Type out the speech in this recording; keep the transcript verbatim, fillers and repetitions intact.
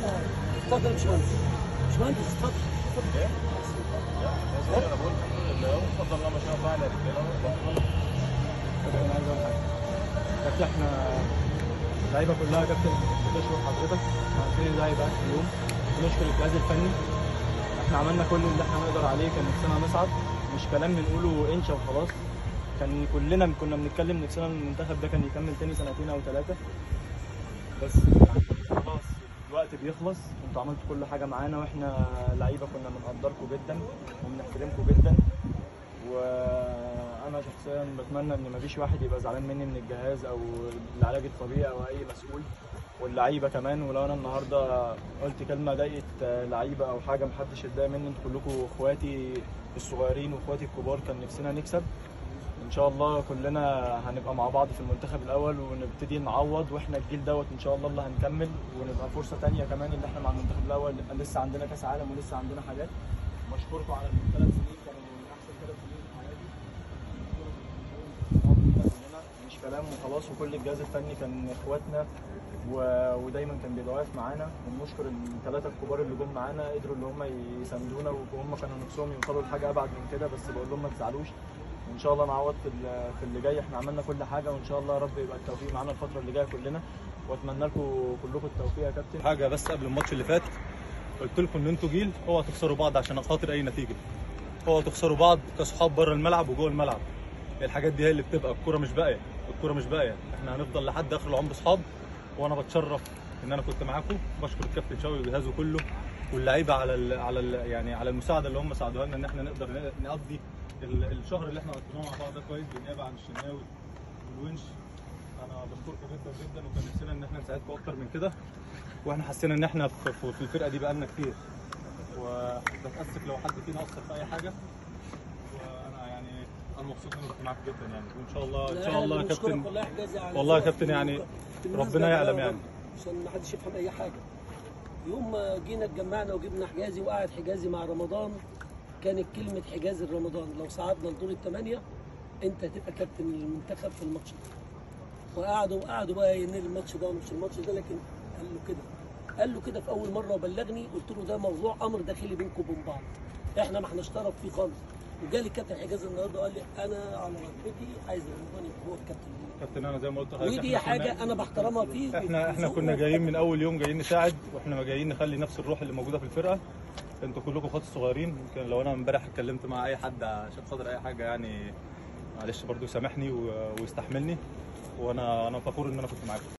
اتفضل يا باشمهندس. باشمهندس اتفضل. اتفضل. انا بقول اتفضل الله ما شاء الله على رجاله. انا عايز اقول حاجه. كابتن احنا اللعيبه كلها كابتن بتشكر حضرتك، احنا عارفين ان ده هيبقى اخر يوم. بنشكر الجهاز الفني، احنا عملنا كل اللي احنا نقدر عليه، كان نفسنا نصعد، مش كلام بنقوله انشا وخلاص. كان كلنا كنا بنتكلم نفسنا المنتخب ده كان يكمل تاني سنتين او ثلاثه، بس خلاص الوقت بيخلص. انتوا عملتوا كل حاجه معانا، واحنا لعيبه كنا بنقدركم جدا وبنحترمكم جدا. وانا شخصيا بتمنى ان مفيش واحد يبقى زعلان مني من الجهاز او العلاج الطبيعي او اي مسؤول، واللعيبه كمان. ولو انا النهارده قلت كلمه ضايقت لعيبه او حاجه، محدش يتضايق مني، انتوا كلكم اخواتي الصغيرين واخواتي الكبار، كان نفسنا نكسب. ان شاء الله كلنا هنبقى مع بعض في المنتخب الاول ونبتدي نعوض، واحنا الجيل دوت ان شاء الله اللي هنكمل، ونبقى فرصه ثانيه كمان ان احنا مع المنتخب الاول. لسه عندنا كاس عالم ولسه عندنا حاجات. بشكركم على الثلاث سنين، كانوا من احسن ثلاث سنين في حياتي. مش كلام وخلاص، وكل الجهاز الفني كان اخواتنا و... ودايما كان بيبقى واقف معانا. وبنشكر الثلاثه الكبار اللي جم معانا، قدروا ان هم يساندونا، وهم كانوا نفسهم يوصلوا لحاجه ابعد من كده، بس بقول لهم ما تزعلوش، وان شاء الله نعوض في في اللي جاي. احنا عملنا كل حاجه، وان شاء الله يا رب يبقى التوفيق معانا الفتره اللي جايه كلنا، واتمنى لكم كلكم التوفيق يا كابتن. حاجه بس قبل الماتش اللي فات قلت لكم ان انتوا جيل، اوعوا تخسروا بعض عشان خاطر اي نتيجه، اوعوا تخسروا بعض كصحاب بره الملعب وجوه الملعب. الحاجات دي هي اللي بتبقى، الكوره مش باقيه، الكوره مش باقيه، احنا هنفضل لحد اخر العمر اصحاب. وانا بتشرف ان انا كنت معاكم، بشكر الكابتن شوقي وجهازه كله واللعيبه على ال على ال يعني على المساعده اللي هم ساعدوها لنا ان احنا نقدر نقضي الشهر اللي احنا قضيناه مع بعض ده كويس، بالنيابه عن الشناوي والونش. انا بشكركم جدا جدا، وكان نفسنا ان احنا نساعدكم اكتر من كده، واحنا حسينا ان احنا في, في الفرقه دي بقالنا كتير، وبتاسف لو حد فينا اثر في اي حاجه. وانا يعني انا مبسوط ان انا كنت معاكم جدا يعني، وان شاء الله ان شاء الله يا كابتن. والله يا كابتن يعني ربنا يعلم يعني، عشان ما حدش يفهم اي حاجه. يوم ما جينا اتجمعنا وجبنا حجازي وقعد حجازي مع رمضان، كانت كلمه حجازي لرمضان لو صعدنا لدور الثمانيه انت هتبقى كابتن المنتخب في الماتش ده. وقعدوا قعدوا بقى ينقل الماتش ده ومش الماتش ده، لكن قال له كده قال له كده في اول مره وبلغني، قلت له ده موضوع امر داخلي بينكم وبين بعض، احنا ما احناش طرف فيه خالص. وجالي كابتن حجازي النهارده قال لي انا على رغبتي عايز رمضان يبقى هو الكابتن. كابتن انا زي ما قلت لحضرتك، ودي حاجه انا بحترمها فيه. احنا احنا كنا جايين من اول يوم جايين نساعد، واحنا جايين نخلي نفس الروح اللي موجوده في الفرقه. انتوا كلكم اخوات صغيرين، يمكن لو انا امبارح اتكلمت مع اي حد عشان خاطر اي حاجه يعني معلش برضو يسامحني ويستحملني، وانا انا فخور ان انا كنت معاكم.